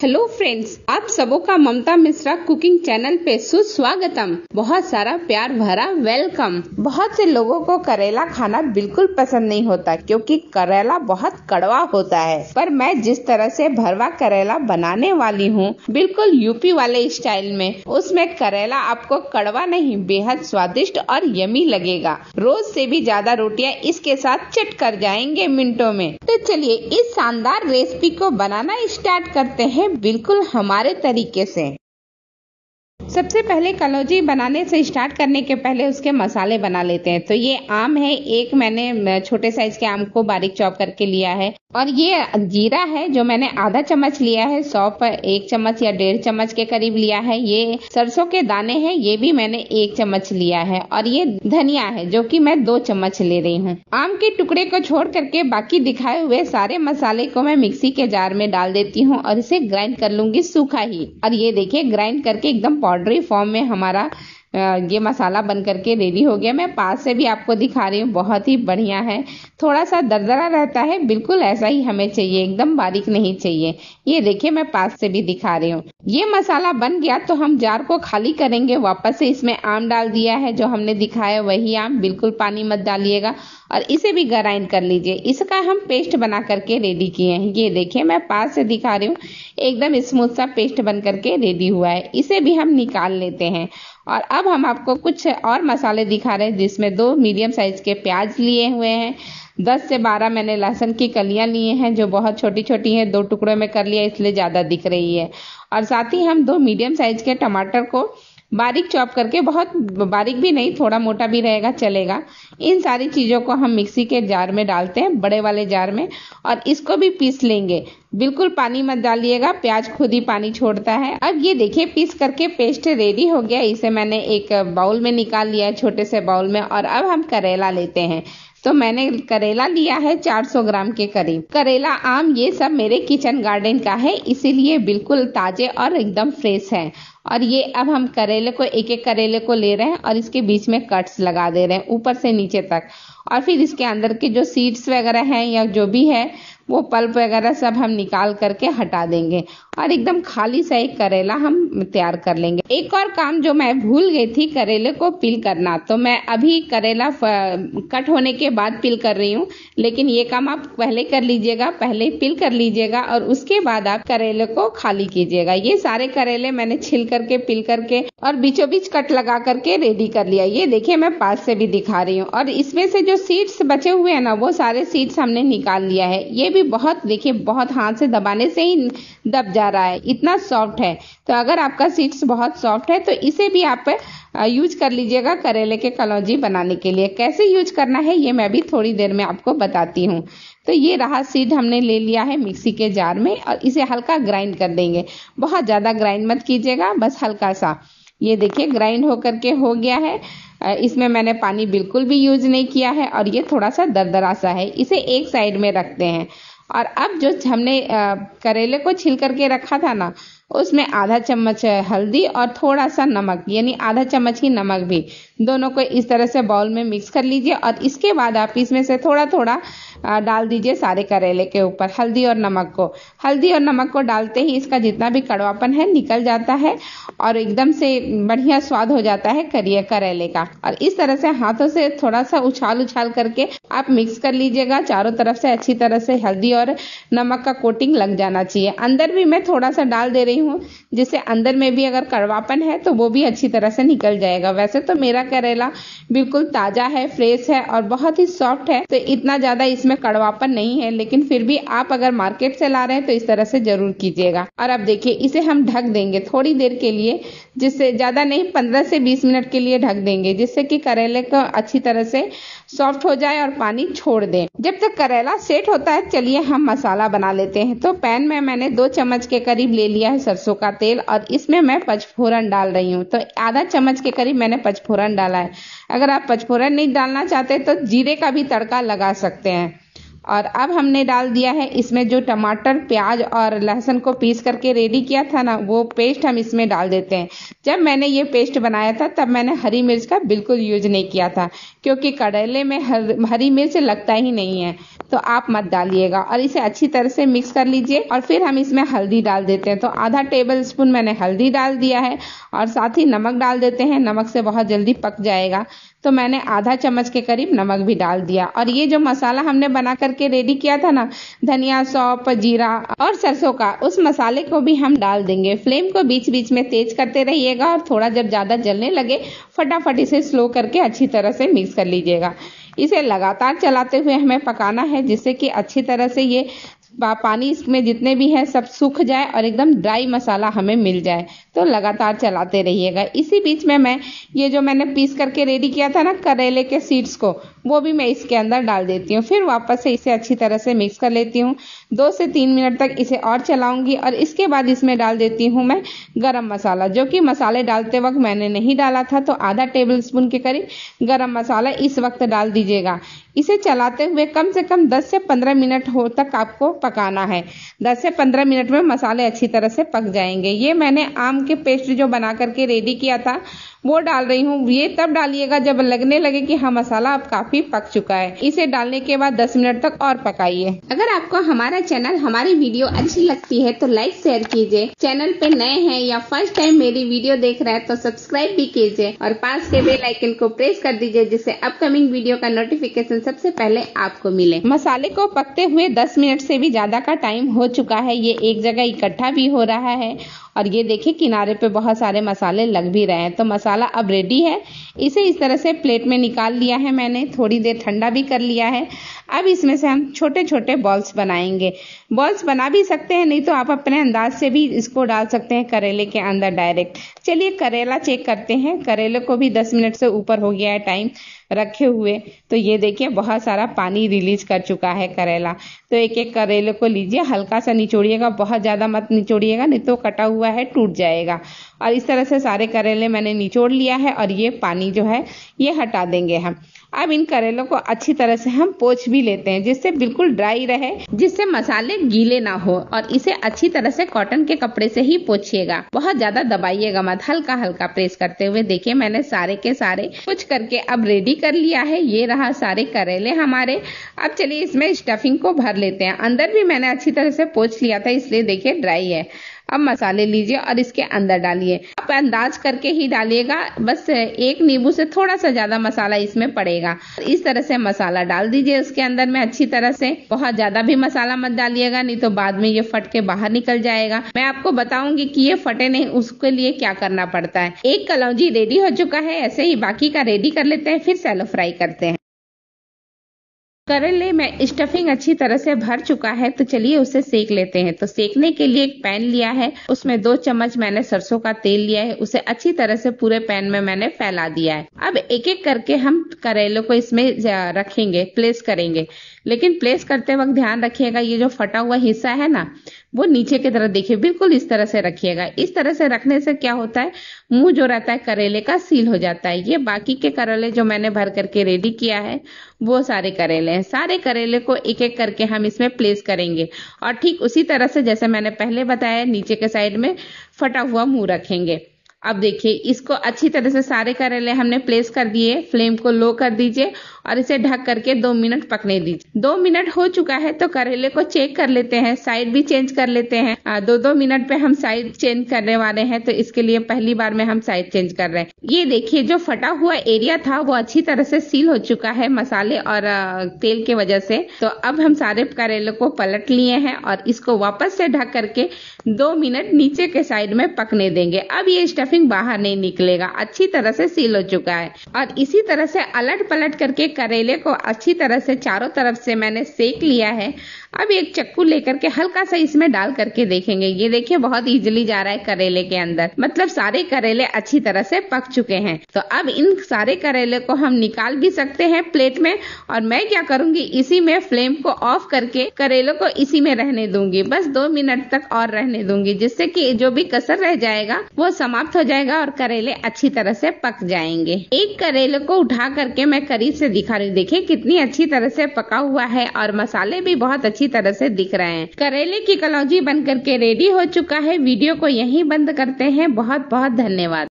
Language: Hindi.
हेलो फ्रेंड्स, आप सबों का ममता मिश्रा कुकिंग चैनल पे सुस्वागतम। बहुत सारा प्यार भरा वेलकम। बहुत से लोगों को करेला खाना बिल्कुल पसंद नहीं होता क्योंकि करेला बहुत कड़वा होता है, पर मैं जिस तरह से भरवा करेला बनाने वाली हूँ बिल्कुल यूपी वाले स्टाइल में, उसमें करेला आपको कड़वा नहीं बेहद स्वादिष्ट और यमी लगेगा। रोज से भी ज्यादा रोटियां इसके साथ चट कर जाएंगे मिनटों में। तो चलिए इस शानदार रेसिपी को बनाना स्टार्ट करते हैं बिल्कुल हमारे तरीके से। सबसे पहले कलौंजी बनाने से स्टार्ट करने के पहले उसके मसाले बना लेते हैं। तो ये आम है, एक मैंने छोटे साइज के आम को बारीक चॉप करके लिया है, और ये जीरा है जो मैंने आधा चम्मच लिया है, सौंफ 1 चम्मच या 1.5 चम्मच के करीब लिया है, ये सरसों के दाने हैं ये भी मैंने 1 चम्मच लिया है, और ये धनिया है जो कि मैं 2 चम्मच ले रही हूँ। आम के टुकड़े को छोड़ करके बाकी दिखाए हुए सारे मसाले को मैं मिक्सी के जार में डाल देती हूँ और इसे ग्राइंड कर लूंगी सूखा ही। और ये देखिए ग्राइंड करके एकदम पाउडरी फॉर्म में हमारा ये मसाला बन करके रेडी हो गया। मैं पास से भी आपको दिखा रही हूँ, बहुत ही बढ़िया है। थोड़ा सा दरदरा रहता है, बिल्कुल ऐसा ही हमें चाहिए, एकदम बारीक नहीं चाहिए। ये देखिए मैं पास से भी दिखा रही हूँ। ये मसाला बन गया तो हम जार को खाली करेंगे। वापस से इसमें आम डाल दिया है जो हमने दिखाया वही आम, बिल्कुल पानी मत डालिएगा, और इसे भी ग्राइंड कर लीजिए। इसका हम पेस्ट बना करके रेडी किए हैं। ये देखिए मैं पास से दिखा रही हूँ, एकदम स्मूथ सा पेस्ट बन करके रेडी हुआ है। इसे भी हम निकाल लेते हैं। और अब हम आपको कुछ और मसाले दिखा रहे हैं, जिसमें 2 मीडियम साइज के प्याज लिए हुए हैं, 10 से 12 मैंने लहसुन की कलियां लिए हैं जो बहुत छोटी छोटी हैं, 2 टुकड़ों में कर लिया इसलिए ज्यादा दिख रही है। और साथ ही हम 2 मीडियम साइज के टमाटर को बारीक चॉप करके, बहुत बारीक भी नहीं, थोड़ा मोटा भी रहेगा चलेगा। इन सारी चीजों को हम मिक्सी के जार में डालते हैं, बड़े वाले जार में, और इसको भी पीस लेंगे। बिल्कुल पानी मत डालिएगा, प्याज खुद ही पानी छोड़ता है। अब ये देखिए पीस करके पेस्ट रेडी हो गया। इसे मैंने एक बाउल में निकाल लिया है, छोटे से बाउल में। और अब हम करेला लेते हैं। तो मैंने करेला लिया है 400 ग्राम के करीब। करेला, आम ये सब मेरे किचन गार्डन का है, इसीलिए बिल्कुल ताजे और एकदम फ्रेश है। और ये अब हम करेले को, एक एक करेले को ले रहे हैं और इसके बीच में कट्स लगा दे रहे हैं ऊपर से नीचे तक। और फिर इसके अंदर के जो सीड्स वगैरह हैं या जो भी है वो पल्प वगैरह सब हम निकाल करके हटा देंगे, और एकदम खाली सा एक करेला हम तैयार कर लेंगे। एक और काम जो मैं भूल गई थी, करेले को पील करना, तो मैं अभी करेला कट होने के बाद पील कर रही हूँ, लेकिन ये काम आप पहले कर लीजिएगा, पहले पील कर लीजिएगा और उसके बाद आप करेले को खाली कीजिएगा। ये सारे करेले मैंने छिल करके, पील करके और बीचों बीच कट लगा करके रेडी कर लिया। ये देखिए मैं पास से भी दिखा रही हूँ। और इसमें से जो सीड्स बचे हुए हैं ना, वो सारे सीड्स हमने निकाल लिया है। ये भी बहुत, देखिए बहुत हाथ से दबाने से ही दब जा रहा है, इतना सॉफ्ट है। तो अगर आपका सीड्स बहुत सॉफ्ट है तो इसे भी आप यूज कर लीजिएगा करेले के कलौंजी बनाने के लिए। कैसे यूज करना है ये मैं भी थोड़ी देर में आपको बताती हूँ। तो ये रहा सीड हमने ले लिया है मिक्सी के जार में, और इसे हल्का ग्राइंड कर देंगे। बहुत ज्यादा ग्राइंड मत कीजिएगा, बस हल्का सा। ये देखिए ग्राइंड होकर के हो गया है। इसमें मैंने पानी बिल्कुल भी यूज नहीं किया है, और ये थोड़ा सा दरदरा सा है। इसे एक साइड में रखते हैं। और अब जो हमने करेले को छिल करके रखा था ना, उसमें आधा चम्मच हल्दी और थोड़ा सा नमक, यानी आधा चम्मच ही नमक भी, दोनों को इस तरह से बाउल में मिक्स कर लीजिए। और इसके बाद आप इसमें से थोड़ा थोड़ा डाल दीजिए सारे करेले के ऊपर हल्दी और नमक को। हल्दी और नमक को डालते ही इसका जितना भी कड़वापन है निकल जाता है और एकदम से बढ़िया स्वाद हो जाता है करेले का। और इस तरह से हाथों से थोड़ा सा उछाल उछाल करके आप मिक्स कर लीजिएगा चारों तरफ से अच्छी तरह से। हल्दी और नमक का कोटिंग लग जाना चाहिए। अंदर भी मैं थोड़ा सा डाल दे रही हूँ, जिससे अंदर में भी अगर कड़वापन है तो वो भी अच्छी तरह से निकल जाएगा। वैसे तो मेरा करेला बिल्कुल ताजा है, फ्रेश है और बहुत ही सॉफ्ट है, तो इतना ज्यादा इसमें कड़वापन नहीं है। लेकिन फिर भी आप अगर मार्केट से ला रहे हैं तो इस तरह से जरूर कीजिएगा। और अब देखिए इसे हम ढक देंगे थोड़ी देर के लिए, जिससे ज्यादा नहीं 15 से 20 मिनट के लिए ढक देंगे, जिससे कि करेले को अच्छी तरह से सॉफ्ट हो जाए और पानी छोड़ दे। जब तक करेला सेट होता है चलिए हम मसाला बना लेते हैं। तो पैन में मैंने 2 चम्मच के करीब ले लिया है सरसों का तेल, और इसमें मैं पचफोरन डाल रही हूँ। तो आधा चम्मच के करीब मैंने पचफोरन डाला है। अगर आप पचफोरन नहीं डालना चाहते तो जीरे का भी तड़का लगा सकते हैं। और अब हमने डाल दिया है इसमें जो टमाटर, प्याज और लहसुन को पीस करके रेडी किया था ना, वो पेस्ट हम इसमें डाल देते हैं। जब मैंने ये पेस्ट बनाया था तब मैंने हरी मिर्च का बिल्कुल यूज नहीं किया था, क्योंकि करेले में हरी मिर्च लगता ही नहीं है। तो आप मत डालिएगा और इसे अच्छी तरह से मिक्स कर लीजिए। और फिर हम इसमें हल्दी डाल देते हैं। तो आधा टेबल स्पून मैंने हल्दी डाल दिया है और साथ ही नमक डाल देते हैं। नमक से बहुत जल्दी पक जाएगा, तो मैंने आधा चम्मच के करीब नमक भी डाल दिया। और ये जो मसाला हमने बना करके रेडी किया था ना, धनिया, सौंफ, जीरा और सरसों का, उस मसाले को भी हम डाल देंगे। फ्लेम को बीच बीच में तेज करते रहिएगा और थोड़ा जब ज्यादा जलने लगे फटाफट इसे स्लो करके अच्छी तरह से मिक्स कर लीजिएगा। इसे लगातार चलाते हुए हमें पकाना है, जिससे कि अच्छी तरह से ये पानी इसमें जितने भी है सब सूख जाए और एकदम ड्राई मसाला हमें मिल जाए। तो लगातार चलाते रहिएगा। इसी बीच में मैं ये जो मैंने पीस करके रेडी किया था ना करेले के सीड्स को, वो भी मैं इसके अंदर डाल देती हूँ। फिर वापस से इसे अच्छी तरह से मिक्स कर लेती हूँ। 2 से 3 मिनट तक इसे और चलाऊंगी और इसके बाद इसमें डाल देती हूँ मैं गरम मसाला, जो कि मसाले डालते वक्त मैंने नहीं डाला था। तो आधा टेबल स्पून के करीब गरम मसाला इस वक्त डाल दीजिएगा। इसे चलाते हुए कम से कम 10 से 15 मिनट तक आपको पकाना है। 10 से 15 मिनट में मसाले अच्छी तरह से पक जाएंगे। ये मैंने आम के पेस्ट जो बना करके रेडी किया था वो डाल रही हूँ। ये तब डालिएगा जब लगने लगे कि हाँ मसाला अब काफी पक चुका है। इसे डालने के बाद 10 मिनट तक और पकाइए। अगर आपको हमारा चैनल, हमारी वीडियो अच्छी लगती है तो लाइक शेयर कीजिए। चैनल पे नए हैं या फर्स्ट टाइम मेरी वीडियो देख रहे हैं तो सब्सक्राइब भी कीजिए और पास के बेल आइकन को प्रेस कर दीजिए, जिससे अपकमिंग वीडियो का नोटिफिकेशन सबसे पहले आपको मिले। मसाले को पकते हुए 10 मिनट से भी ज्यादा का टाइम हो चुका है। ये एक जगह इकट्ठा भी हो रहा है और ये देखिए किनारे पे बहुत सारे मसाले लग भी रहे हैं। तो मसाला अब रेडी है। इसे इस तरह से प्लेट में निकाल लिया है मैंने, थोड़ी देर ठंडा भी कर लिया है। अब इसमें से हम छोटे छोटे बॉल्स बनाएंगे। बॉल्स बना भी सकते हैं, नहीं तो आप अपने अंदाज से भी इसको डाल सकते हैं करेले के अंदर डायरेक्ट। चलिए करेला चेक करते हैं। करेले को भी 10 मिनट से ऊपर हो गया है टाइम रखे हुए। तो ये देखिए बहुत सारा पानी रिलीज कर चुका है करेला। तो एक एक करेले को लीजिए, हल्का सा निचोड़िएगा, बहुत ज्यादा मत निचोड़िएगा, नहीं तो कटा हुआ है टूट जाएगा। और इस तरह से सारे करेले मैंने निचोड़ लिया है और ये पानी जो है ये हटा देंगे हम। अब इन करेलों को अच्छी तरह से हम पोंछ भी लेते हैं, जिससे बिल्कुल ड्राई रहे, जिससे मसाले गीले ना हो। और इसे अच्छी तरह से कॉटन के कपड़े से ही पोंछिएगा, बहुत ज्यादा दबाइएगा मत, हल्का हल्का प्रेस करते हुए। देखिए मैंने सारे के सारे कुछ करके अब रेडी कर लिया है। ये रहा सारे करेले हमारे। अब चलिए इसमें स्टफिंग को भर लेते हैं। अंदर भी मैंने अच्छी तरह से पोंछ लिया था, इसलिए देखिए ड्राई है। अब मसाले लीजिए और इसके अंदर डालिए। आप अंदाज करके ही डालिएगा, बस एक नींबू से थोड़ा सा ज्यादा मसाला इसमें पड़ेगा। इस तरह से मसाला डाल दीजिए उसके अंदर में अच्छी तरह से। बहुत ज्यादा भी मसाला मत डालिएगा, नहीं तो बाद में ये फट के बाहर निकल जाएगा। मैं आपको बताऊंगी कि ये फटे नहीं, उसके लिए क्या करना पड़ता है। एक कलौंजी रेडी हो चुका है, ऐसे ही बाकी का रेडी कर लेते हैं, फिर सैलो फ्राई करते हैं। करेले में स्टफिंग अच्छी तरह से भर चुका है, तो चलिए उसे सेक लेते हैं। तो सेकने के लिए एक पैन लिया है, उसमें 2 चम्मच मैंने सरसों का तेल लिया है। उसे अच्छी तरह से पूरे पैन में मैंने फैला दिया है। अब एक एक करके हम करेलों को इसमें रखेंगे, प्लेस करेंगे। लेकिन प्लेस करते वक्त ध्यान रखिएगा, ये जो फटा हुआ हिस्सा है ना, वो नीचे की तरफ देखिए, बिल्कुल इस तरह से रखिएगा। इस तरह से रखने से क्या होता है, मुंह जो रहता है करेले का सील हो जाता है। ये बाकी के करेले जो मैंने भर करके रेडी किया है वो सारे करेले हैं। सारे करेले को एक एक करके हम इसमें प्लेस करेंगे और ठीक उसी तरह से जैसे मैंने पहले बताया, नीचे के साइड में फटा हुआ मुंह रखेंगे। अब देखिए इसको अच्छी तरह से सारे करेले हमने प्लेस कर दिए। फ्लेम को लो कर दीजिए और इसे ढक करके 2 मिनट पकने दीजिए। 2 मिनट हो चुका है तो करेले को चेक कर लेते हैं, साइड भी चेंज कर लेते हैं। 2-2 मिनट पे हम साइड चेंज करने वाले हैं, तो इसके लिए पहली बार में हम साइड चेंज कर रहे हैं। ये देखिए जो फटा हुआ एरिया था वो अच्छी तरह से सील हो चुका है मसाले और तेल के वजह से। तो अब हम सारे करेले को पलट लिए हैं और इसको वापस से ढक करके 2 मिनट नीचे के साइड में पकने देंगे। अब ये स्टफिंग बाहर नहीं निकलेगा, अच्छी तरह से सील हो चुका है। और इसी तरह से अलट पलट करके करेले को अच्छी तरह से चारों तरफ से मैंने सेक लिया है। अब एक चक्कू लेकर के हल्का सा इसमें डाल करके देखेंगे। ये देखिए बहुत इजीली जा रहा है करेले के अंदर, मतलब सारे करेले अच्छी तरह से पक चुके हैं। तो अब इन सारे करेले को हम निकाल भी सकते हैं प्लेट में। और मैं क्या करूंगी, इसी में फ्लेम को ऑफ करके करेलों को इसी में रहने दूंगी, बस 2 मिनट तक और रहने दूंगी, जिससे कि जो भी कसर रह जाएगा वो समाप्त हो जाएगा और करेले अच्छी तरह से पक जाएंगे। एक करेले को उठा करके मैं करीब से दिखा रही हूँ, देखिए कितनी अच्छी तरह से पका हुआ है और मसाले भी बहुत अच्छी तरह से दिख रहे हैं। करेले की कलौंजी बनकर के रेडी हो चुका है। वीडियो को यहीं बंद करते हैं। बहुत बहुत धन्यवाद।